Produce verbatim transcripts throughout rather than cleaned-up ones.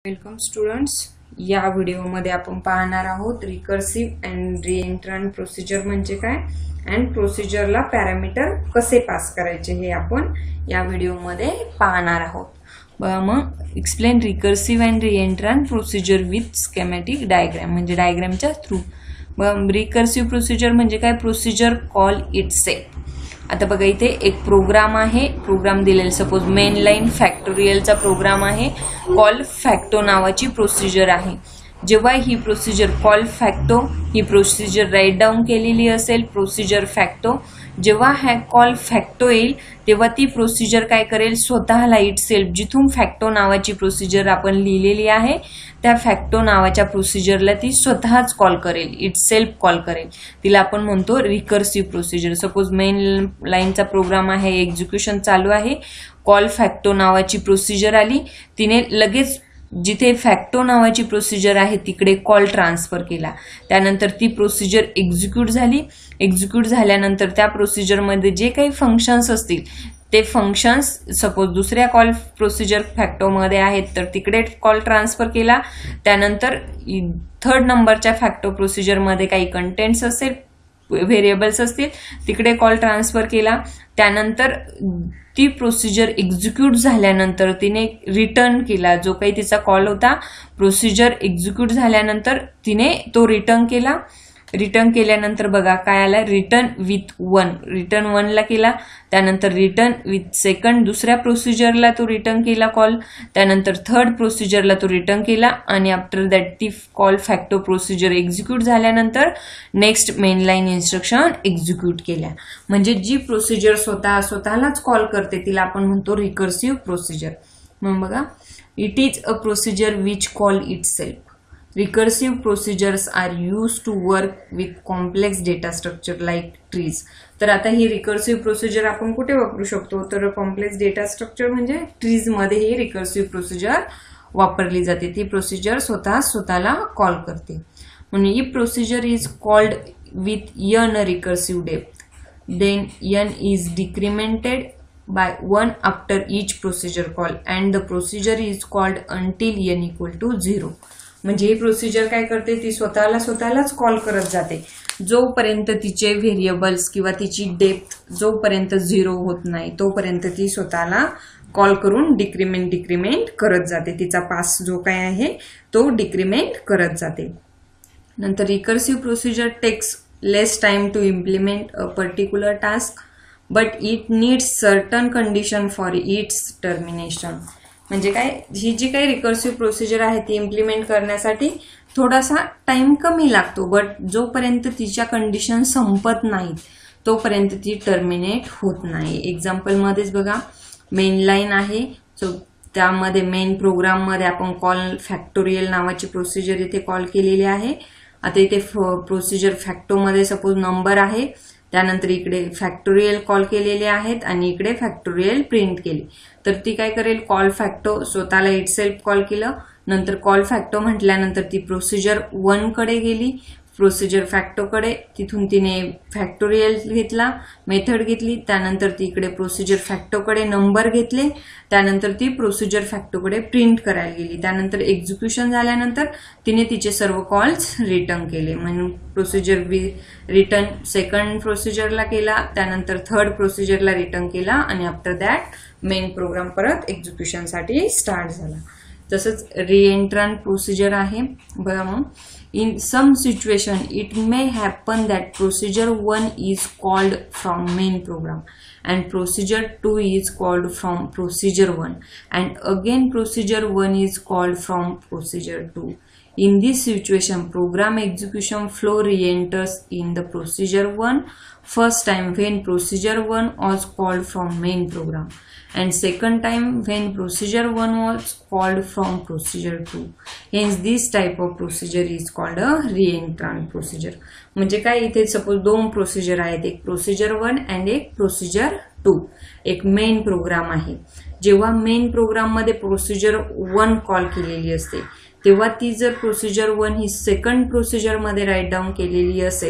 Welcome students, या व्हिडिओमध्ये आपण पाहणार आहोत रिकर्सिव्ह अँड रिएंट्रंट प्रोसिजर म्हणजे काय अँड प्रोसिजरला पॅरामीटर कसे पास करायचे हे आपण या व्हिडिओमध्ये पाहणार आहोत. मग explain recursive and reentrant procedure with schematic diagram म्हणजे डायग्रामच्या थ्रू. रिकर्सिव्ह प्रोसिजर म्हणजे काय? Procedure call itself. आता बघा, इथे एक प्रोग्राम आहे, प्रोग्राम दिलेला सपोज मेन लाईन फॅक्टोरियलचा प्रोग्राम आहे, कॉल फॅक्टो नावाची प्रोसिजर आहे. जेव्हा ही प्रोसिजर कॉल फॅक्टो ही प्रोसिजर राईट डाऊन केलेली असेल प्रोसिजर फॅक्टो, जेव्हा हा कॉल फॅक्टो येईल तेव्हा ती प्रोसिजर काय करेल? स्वतःला इट सेल्फ, जिथून फॅक्टो नावाची प्रोसिजर आपण लिहिलेली आहे त्या फॅक्टो नावाच्या प्रोसिजरला ती स्वतःच कॉल करेल, इट सेल्फ कॉल करेल. तिला आपण म्हणतो रिकर्सिव्ह प्रोसिजर. सपोज मेन लाईनचा प्रोग्राम आहे, एक्झिक्युशन चालू आहे, कॉल फॅक्टो नावाची प्रोसिजर आली, तिने लगेच जिथे फॅक्टो नावाची प्रोसिजर आहे तिकडे कॉल ट्रान्सफर केला. त्यानंतर ती प्रोसिजर एक्झिक्यूट झाली. एक्झिक्यूट झाल्यानंतर त्या प्रोसिजरमध्ये जे काही फंक्शन्स असतील ते फंक्शन्स सपोज दुसऱ्या कॉल प्रोसिजर फॅक्टोमध्ये आहेत तर तिकडे कॉल ट्रान्सफर केला. त्यानंतर थर्ड नंबरच्या फॅक्टो प्रोसिजरमध्ये काही कंटेंट्स असेल, व्हेरिएबल्स असतील, तिकडे कॉल ट्रान्सफर केला. त्यानंतर ती प्रोसिजर एक्झिक्यूट झाल्यानंतर तिने रिटर्न केला जो काही तिचा कॉल होता. प्रोसिजर एक्झिक्यूट झाल्यानंतर तिने तो रिटर्न केला. रिटर्न केल्यानंतर बघा काय आला? रिटर्न विथ वन, रिटर्न वनला केला. त्यानंतर रिटर्न विथ सेकंड, दुसऱ्या प्रोसिजरला तो रिटर्न केला कॉल. त्यानंतर थर्ड प्रोसिजरला तो रिटर्न केला आणि आफ्टर दॅट ती कॉल फॅक्टो प्रोसिजर एक्झिक्यूट झाल्यानंतर next main line instruction execute केल्या. म्हणजे जी प्रोसिजर स्वतः स्वतःलाच कॉल करते तिला आपण म्हणतो रिकर्सिव्ह प्रोसिजर. मग बघा, it is a procedure which call itself. Recursive procedures are used to work with complex data structure like trees. तर आता ही रिकर्सिव्ह प्रोसिजर आपण कुठे वापरू शकतो? तर कॉम्प्लेक्स डेटा स्ट्रक्चर म्हणजे ट्रीज मध्ये ही रिकर्सिव्ह प्रोसिजर वापरली जाते. ती प्रोसिजर स्वतः स्वतःला कॉल करते. म्हणून ही procedure is called with n recursive depth. Then n is decremented by one after each procedure call and the procedure is called until n equal to zero. म्हणजे ही procedure काय करते? ती स्वतःला स्वतःलाच कॉल करत जाते जोपर्यंत तिचे व्हेरिएबल्स किंवा तिची डेप्थ जोपर्यंत झिरो होत नाही तोपर्यंत ती स्वतःला कॉल करून डिक्रिमेंट डिक्रिमेंट करत जाते. तिचा पास जो काय आहे तो डिक्रिमेंट करत जाते. नंतर recursive procedure takes less time to implement a particular task but it needs certain condition for its termination. म्हणजे काय? ही जी काही रिकर्सिव्ह प्रोसिजर आहे ती इम्प्लिमेंट करण्यासाठी थोडासा टाइम कमी लागतो, बट जोपर्यंत तिच्या कंडिशन संपत नाहीत तोपर्यंत ती टर्मिनेट होत नाही. एक्झाम्पलमध्येच बघा, मेन लाईन आहे, सो त्यामध्ये मेन प्रोग्राममध्ये आपण कॉल फॅक्टोरियल नावाची प्रोसिजर इथे कॉल केलेली आहे. आता इथे प्रोसिजर फॅक्टोमध्ये सपोज नंबर आहे, त्यानंतर इकडे फॅक्टोरियल कॉल केलेले आहेत आणि इकडे फॅक्टोरियल प्रिंट केली. तर ती काय करेल? कॉल फॅक्टो स्वतःला इट सेल्फ कॉल केलं. नंतर कॉल फॅक्टो म्हटल्यानंतर ती प्रोसिजर वन कडे गेली, प्रोसिजर फॅक्टोकडे, तिथून तिने फॅक्टोरियल घेतला, मेथड घेतली. त्यानंतर ती इकडे प्रोसिजर फॅक्टोकडे नंबर घेतले. त्यानंतर ती प्रोसिजर फॅक्टोकडे प्रिंट करायला गेली. त्यानंतर एक्झिक्युशन झाल्यानंतर तिने तिचे सर्व कॉल्स रिटर्न केले. म्हणून प्रोसिजर रिटर्न सेकंड प्रोसिजरला केला, त्यानंतर थर्ड प्रोसिजरला रिटर्न केला आणि आफ्टर दॅट मेन प्रोग्राम परत एक्झिक्युशनसाठी स्टार्ट झाला. तसंच रिएंट्रंट प्रोसिजर आहे बघा. मग in some situation it may happen that procedure one is called from main program and procedure two is called from procedure one and again procedure one is called from procedure two. In this situation program execution flow re-enters in the procedure one first time when procedure one was called from main program and second time when procedure one was called from procedure two. Hence this type of procedure is called a reentrant procedure. म्हणजे काय? इथे suppose दोन procedure आहेत, एक procedure one and एक procedure two. एक main program आहे. जेव्हा मेन प्रोग्राम मध्ये प्रोसिजर वन कॉल केलेली असते तेव्हा ती जर प्रोसिजर वन ही सेकंड प्रोसिजर मध्ये राईट डाऊन केलेली असेल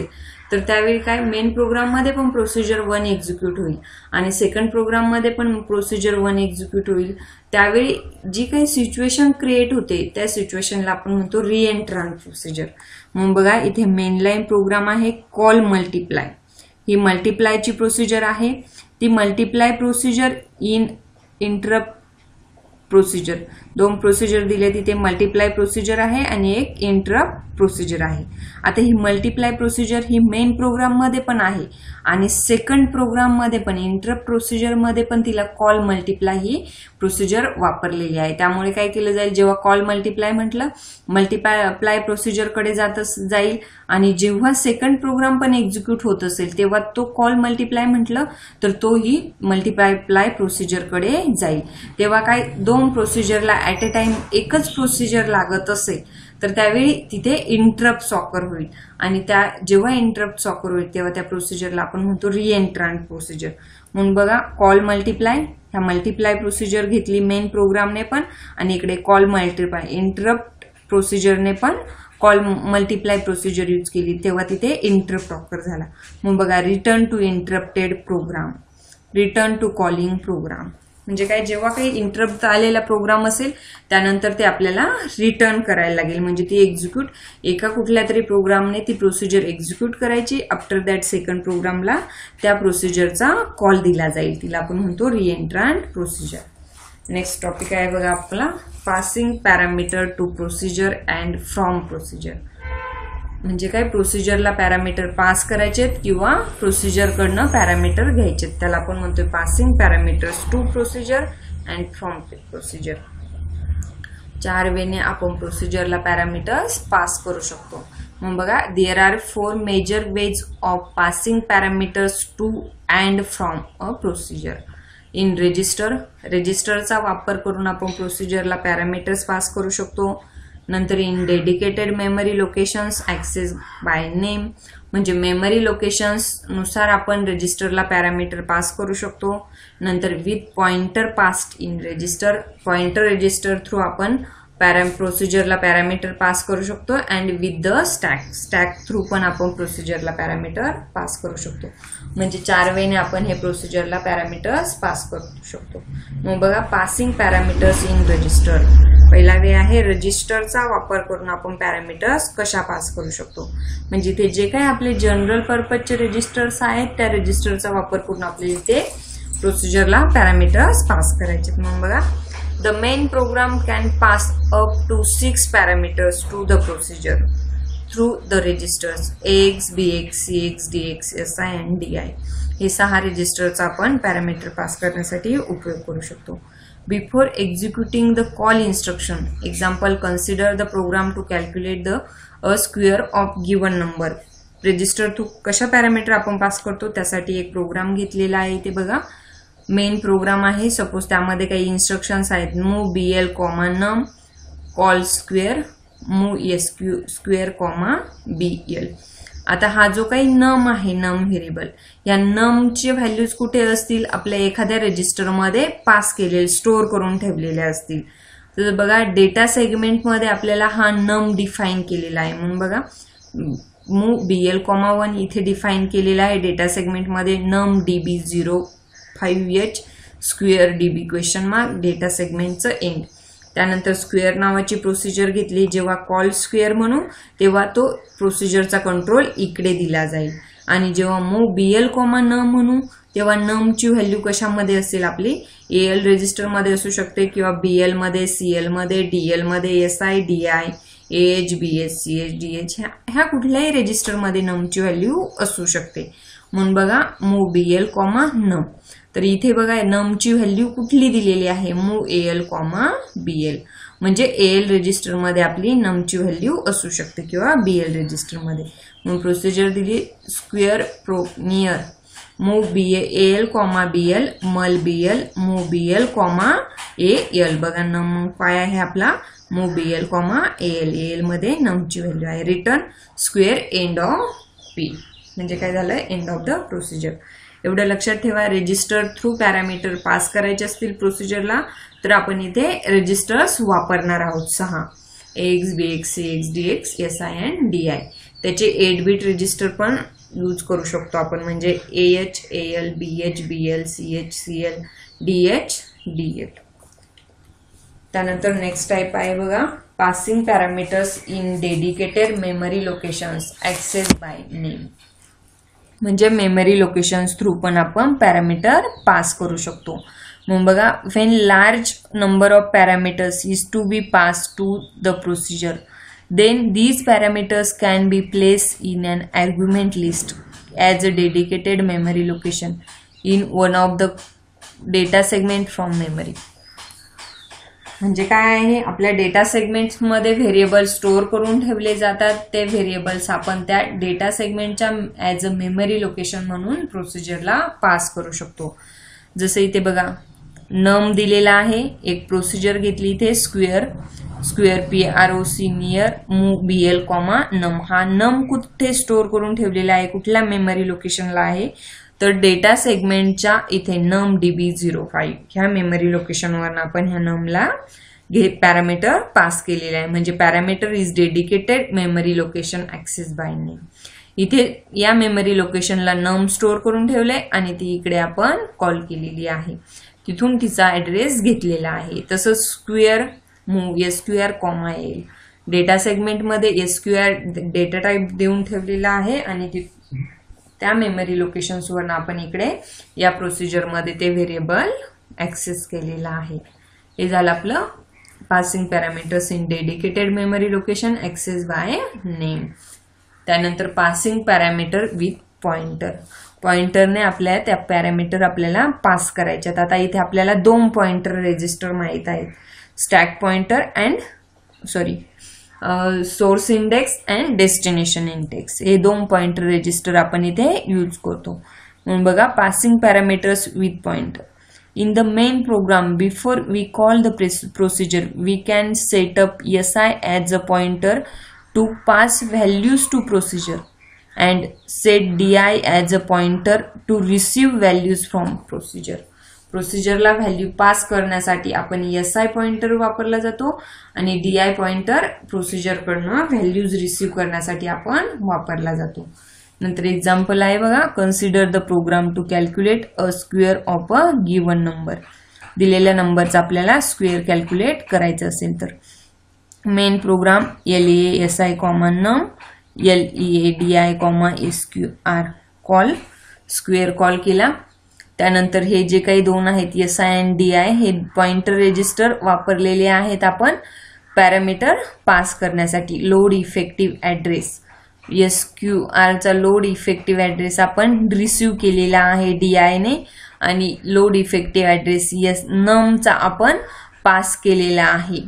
तर त्यावेळी काय मेन प्रोग्राममध्ये पण प्रोसिजर वन एक्झिक्यूट होईल आणि सेकंड प्रोग्राममध्ये पण प्रोसिजर वन एक्झिक्यूट होईल. त्यावेळी जी काही सिच्युएशन क्रिएट होते त्या सिच्युएशनला आपण म्हणतो रिएंट्रंट प्रोसिजर. मग बघा इथे मेन लाईन प्रोग्राम आहे कॉल मल्टिप्लाय. ही मल्टिप्लायची प्रोसिजर आहे. ती multiply procedure in interrupt procedure, दोन प्रोसिजर दिले, तिथे मल्टिप्लाय प्रोसिजर आहे आणि एक इंटरप्ट प्रोसिजर आहे. आता ही मल्टिप्लाय प्रोसिजर ही मेन प्रोग्राम मध्ये पण आहे आणि सेकंड प्रोग्राम मध्ये पण इंटरप्ट प्रोसिजर मध्ये पण तिला कॉल मल्टिप्लाय ही प्रोसिजर वापरलेली आहे. त्यामुळे काय केलं जाईल, जेव्हा कॉल मल्टिप्लाय म्हटलं मल्टिप्लाय प्रोसिजर कडे जात जाईल आणि जेव्हा सेकंड प्रोग्राम पण एक्झिक्यूट होत असेल तेव्हा तो कॉल मल्टिप्लाय म्हटलं तर तो ही मल्टिप्लाय प्रोसिजर कडे जाईल. तेव्हा काय दोन प्रोसिजरला ऍट अ टाइम एकच प्रोसिजर लागत असेल तर त्यावेळी तिथे इंटरप्ट ऑकर होईल आणि त्या जेव्हा इंटरप्ट ऑकर होईल तेव्हा त्या प्रोसिजरला आपण म्हणतो रिएंट्रंट प्रोसिजर. म्हणून बघा कॉल मल्टिप्लाय, ह्या मल्टिप्लाय प्रोसिजर घेतली मेन प्रोग्रामने पण आणि इकडे कॉल मल्टिप्लाय इंटरप्ट प्रोसिजरने पण कॉल मल्टिप्लाय प्रोसिजर यूज केली तेव्हा तिथे इंटरप्ट ऑकर झाला. मग बघा return to interrupted program, return to calling program म्हणजे काय, जेव्हा काही इंटरप्ट आलेला प्रोग्राम असेल त्यानंतर ते आपल्याला रिटर्न करायला लागेल. म्हणजे ती एक्झिक्यूट एका कुठल्या तरी प्रोग्रामने ती प्रोसिजर एक्झिक्यूट करायची. आफ्टर दॅट सेकंड प्रोग्रामला त्या प्रोसिजरचा कॉल दिला जाईल, तिला आपण म्हणतो रिएंट्रंट प्रोसिजर. नेक्स्ट टॉपिक आहे बघा आपला passing parameter to procedure and from procedure. म्हणजे काय, प्रोसिजरला पॅरामीटर पास करायचे किंवा प्रोसिजरकडनं पॅरामीटर घ्यायचे, त्याला आपण म्हणतोय passing parameters to procedure and from procedure. चार वेने आपण प्रोसिजरला पॅरामीटर्स पास करू शकतो. मग बघा there are four major ways of passing parameters to and from a procedure. In register, रजिस्टरचा वापर करून आपण प्रोसिजरला पॅरामीटर्स पास करू शकतो. नंतर in dedicated memory locations access by name, म्हणजे मेमरी लोकेशन्स नुसार आपण रजिस्टरला पॅरामीटर पास करू शकतो. नंतर with pointer passed in register, pointer register through आपण पॅरा प्रोसिजरला पॅरामीटर पास करू शकतो. And with the stack, stack through पण आपण प्रोसिजरला पॅरामीटर पास करू शकतो. म्हणजे चार वेने आपण हे प्रोसिजरला पॅरामीटर्स पास करू शकतो. मग बघा पासिंग पॅरामीटर्स इन रजिस्टर. पहिला वे आहे रजिस्टरचा वापर करून आपण पॅरामीटर्स कशा पास करू शकतो. म्हणजे इथे जे काही आपले जनरल पर्पजचे रजिस्टर्स आहेत त्या रजिस्टरचा वापर करून आपल्याला इथे प्रोसिजरला पॅरामीटर्स पास करायचे. मग बघा the main program can pass up to six parameters to the procedure through the registers ax, bx, cx, dx, si and di. हे सहा रजिस्टरचा आपण पॅरामीटर पास करण्यासाठी उपयोग करू शकतो. Before executing the call instruction, example consider the program to calculate the a square of given number. Register through कशा parameter आपण pass करतो त्यासाठी एक प्रोग्राम घेतलेला आहे. इथे बघा मेन प्रोग्राम आहे, सपोज त्यामध्ये काही इन्स्ट्रक्शन्स आहेत move B L comma num, call square, move S Q square comma B L. आता हा जो काही नम आहे, नम व्हेरिएबल, या नमचे व्हॅल्यूज कुठे असतील, आपल्या एखाद्या रजिस्टरमध्ये पास केलेले स्टोअर करून ठेवलेले असतील. तर बघा डेटा सेगमेंटमध्ये आपल्याला हा नम डिफाईन केलेला आहे. म्हणून बघा move B L comma one इथे डिफाईन केलेला आहे डेटा सेगमेंटमध्ये. Num D B zero five H square DB question mark data सेगमेंटचं एंड. त्यानंतर स्क्वेअर नावाची प्रोसिजर घेतली. जेव्हा कॉल स्क्वेअर म्हणू तेव्हा तो प्रोसिजरचा कंट्रोल इकडे दिला जाईल आणि जेव्हा मूव बी एल कॉमा न म्हणू तेव्हा नमची व्हॅल्यू कशामध्ये असेल, आपली ए एल रजिस्टरमध्ये असू शकते किंवा बी एल मध्ये, सी एल मध्ये, डी एल मध्ये, S I, D I, A H, B H, C H, D H ह्या कुठल्याही रजिस्टरमध्ये नमची व्हॅल्यू असू शकते. म्हणून बघा मूव बी एल कॉमा न, तर इथे बघा नमची व्हॅल्यू कुठली दिलेली आहे, move A L comma B L. म्हणजे ए एल रजिस्टरमध्ये आपली नमची व्हॅल्यू असू शकते किंवा बी एल रजिस्टरमध्ये. मग प्रोसिजर दिली square pro near move B A L comma B L, mul B L, move B L comma A L. बघा नम काय आहे आपला move B L comma A L. A L मध्ये नमची value आहे. Return square end of P, म्हणजे काय झालं एंड ऑफ द प्रोसिजर. एवढं लक्षात ठेवा. रजिस्टर थ्रू पॅरामीटर पास करायचे असतील प्रोसिजरला तर आपण इथे रजिस्टर्स वापरणार आहोत सहा, X, B X, C X, D X, S I and D I. त्याचे एट बीट रजिस्टर पण यूज करू शकतो आपण, म्हणजे A H, A L, B H, B L, C H, C L, D H, D L. त्यानंतर next type आहे बघा, passing parameters in dedicated memory locations access by name. म्हणजे memory locations through पण आपण पॅरामीटर पास करू शकतो. मग बघा, when large number of parameters is to be pass to the procedure, then these parameters can be placed in an argument list as a dedicated memory location in one of the data segment from memory. म्हणजे काय आहे, आपल्या data सेगमेंट्समध्ये variable store करून ठेवले जातात. ते variables आपण त्या डेटा सेगमेंटच्या ॲज अ मेमरी लोकेशन म्हणून प्रोसिजरला पास करू शकतो. जसं इथे बघा, नम दिलेला आहे, एक प्रोसिजर घेतली इथे square, square P R O C near move B L comma num. हा नम कुठे स्टोअर करून ठेवलेला आहे, कुठल्या मेमरी लोकेशनला आहे, तर डेटा सेगमेंटच्या इथे num D B zero five ह्या मेमरी लोकेशनवर आपण ह्या नमला घे पॅरामीटर पास केलेला आहे. म्हणजे parameter is dedicated memory location access by name. इथे या मेमरी लोकेशनला नम स्टोअर करून ठेवलंय आणि ती इकडे आपण कॉल केलेली आहे, तिथून तिचा ॲड्रेस घेतलेला आहे. तसंच square move S Q R comma येईल, डेटा सेगमेंटमध्ये S Q R data type देऊन ठेवलेला आहे आणि ती त्या मेमरी लोकेशन्सवर आपण इकडे या प्रोसिजरमध्ये ते व्हेरिएबल ॲक्सेस केलेला आहे. हे झालं आपलं passing parameters in dedicated memory location access by name. त्यानंतर पासिंग पॅरामीटर विथ पॉइंटर. पॉइंटरने आपल्या त्या पॅरामीटर आपल्याला पास करायच्यात. आता इथे आपल्याला दोन पॉइंटर रेजिस्टर माहीत आहेत, stack pointer and sorry source index and destination index. हे दोन पॉइंटर रेजिस्टर आपण इथे यूज करतो. म्हणून बघा, passing parameters with pointer. In the main program, before we call the procedure, we can set up S I as a pointer to pass values to procedure and set D I as a pointer to receive values from procedure. प्रोसिजरला value pass करण्यासाठी आपण S I pointer वापरला जातो आणि D I pointer प्रोसिजरकडनं values receive करण्यासाठी आपण वापरला जातो. नंतर एक्झाम्पल आहे बघा, consider the program to calculate a square of a given number. दिलेल्या नंबरचा आपल्याला स्क्वेअर कॅल्क्युलेट करायचं असेल तर main program L A S I comma num L E A D I comma S Q R call square call केला. त्यानंतर हे जे काही दोन आहेत S I and D I हे पॉइंटर रेजिस्टर वापरलेले आहेत आपण पॅरामीटर पास करण्यासाठी. Load effective address S Q आरचा लोड इफेक्टिव्ह ॲड्रेस आपण रिसिव्ह केलेला आहे डी आयने आणि लोड इफेक्टिव्ह ॲड्रेस एस नमचा आपण पास केलेला आहे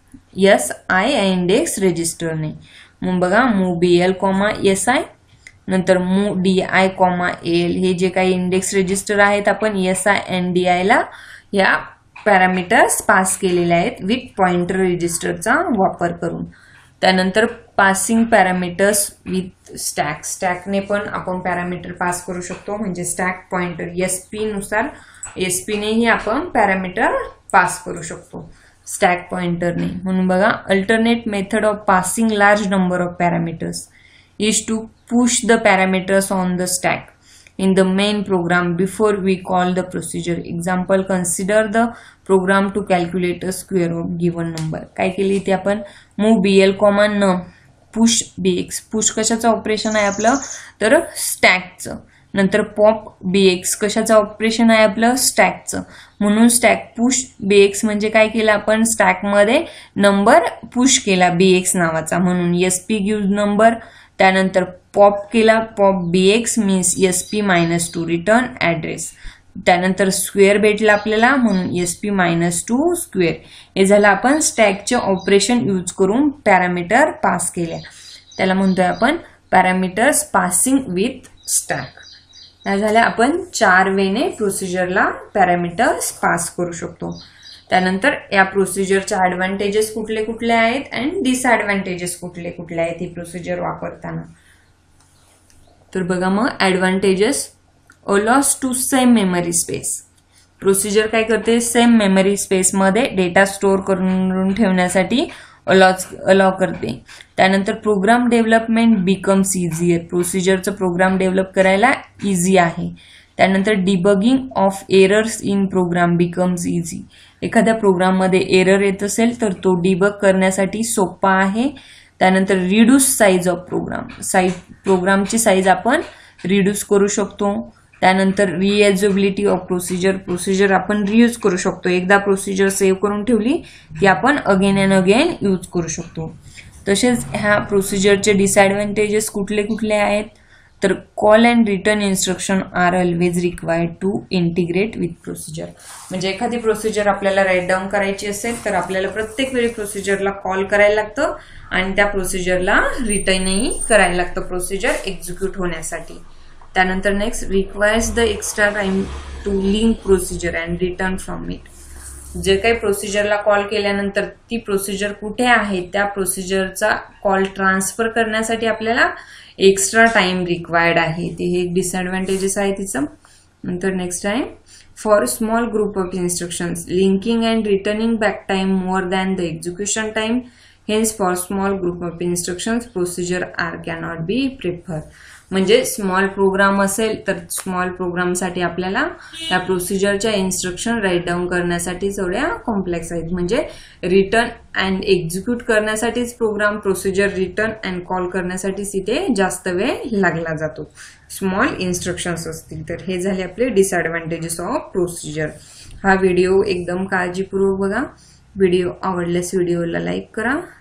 एस आय इंडेक्स रेजिस्टरने. मग बघा, move B L comma S I, नंतर move D I comma L, हे जे काही इंडेक्स रेजिस्टर आहेत आपण एस आय अँड डी आयला ह्या पॅरामीटर्स पास केलेले आहेत विथ पॉइंटर रेजिस्टरचा वापर करून. त्यानंतर पासिंग पॅरामीटर्स विथ स्टॅक. स्टॅकने पण आपण पॅरामीटर पास करू शकतो, म्हणजे स्टॅक पॉइंटर एस पी नुसार एस पीनेही आपण पॅरामीटर पास करू शकतो स्टॅक पॉइंटरने. म्हणून बघा, alternate method of passing large number of parameters is to push the parameters on the stack in the main program before we call the procedure. Example, consider the program to calculate a square of given number. काय केली इथे आपण move bl comma n push bx. push कशाचं operation आहे आपलं, तर स्टॅकचं. नंतर pop bx कशाचं ऑपरेशन आहे आपलं, स्टॅकचं. म्हणून स्टॅक पुश bx म्हणजे काय केलं आपण, स्टॅकमध्ये नंबर पुश केला bx नावाचा, म्हणून एस पी गिव्ह नंबर. त्यानंतर पॉप केला, pop B X means S P minus two return address. त्यानंतर स्क्वेअर भेटला आपल्याला, म्हणून S P minus two square. हे झालं आपण स्टॅकचे ऑपरेशन यूज करून पॅरामीटर पास केल्या, त्याला म्हणतोय आपण पॅरामीटर्स पासिंग विथ स्टॅक. या झाल्या आपण चार वेने प्रोसिजरला पॅरामीटर्स पास करू शकतो. त्यानंतर या प्रोसिजरचे ॲडव्हान्टेजेस कुठले कुठले आहेत अँड डिसॲडव्हान्टेजेस कुठले कुठले आहेत ही प्रोसिजर वापरताना. तर बघा, मग advantages, allows to same memory space. Procedure काय करते, सेम मेमरी स्पेसमध्ये डेटा स्टोअर करून ठेवण्यासाठी अलॉज अलाव करते. त्यानंतर प्रोग्राम डेव्हलपमेंट बिकम्स इझियर, प्रोसिजरचं प्रोग्राम डेव्हलप करायला इझी आहे. त्यानंतर debugging of errors in program becomes easy, एखाद्या प्रोग्राममध्ये एरर येत असेल तर तो डिबग करण्यासाठी सोपा आहे. त्यानंतर reduce size of program, size प्रोग्रामची साईज आपण रिड्यूस करू शकतो. त्यानंतर रियुजेबिलिटी ऑफ प्रोसिजर, प्रोसिजर आपण रियूज करू शकतो. एकदा प्रोसिजर सेव्ह करून ठेवली की आपण अगेन अँड अगेन यूज करू शकतो. तसेच ह्या प्रोसिजरचे डिसएडव्हान्टेजेस कुठले कुठले आहेत तर call and return instruction are always required to integrate with procedure. म्हणजे एखादी प्रोसिजर आपल्याला राईट डाऊन करायची असेल तर आपल्याला प्रत्येक वेळी प्रोसिजरला कॉल करायला लागतं आणि त्या प्रोसिजरला रिटर्नही करायला लागतं प्रोसिजर एक्झिक्यूट होण्यासाठी. त्यानंतर next requires the extra time to link procedure and return from it. जे काही प्रोसिजरला कॉल केल्यानंतर ती प्रोसिजर कुठे आहे त्या प्रोसिजरचा कॉल ट्रान्सफर करण्यासाठी आपल्याला एक्स्ट्रा टाइम रिक्वायर्ड आहे. ते हे एक डिसएडव्हान्टेजेस आहे तिचं. नंतर नेक्स्ट आहे for small group of instructions linking and returning back time more than the execution time, hence for small group of instructions procedure are cannot be prefer. म्हणजे small program असेल तर स्मॉल प्रोग्रामसाठी आपल्याला त्या प्रोसिजरच्या इन्स्ट्रक्शन राईट डाऊन करण्यासाठी थोड्या complex आहेत. म्हणजे रिटर्न अँड एक्झिक्यूट करण्यासाठीच program, procedure return and call करण्यासाठीच इथे जास्त वेळ लागला जातो स्मॉल इन्स्ट्रक्शन्स असतील तर. हे झाले आपले डिसएडव्हान्टेजेस ऑफ प्रोसिजर. हा व्हिडिओ एकदम काळजीपूर्वक बघा. व्हिडिओ आवडल्यास व्हिडिओला लाईक करा.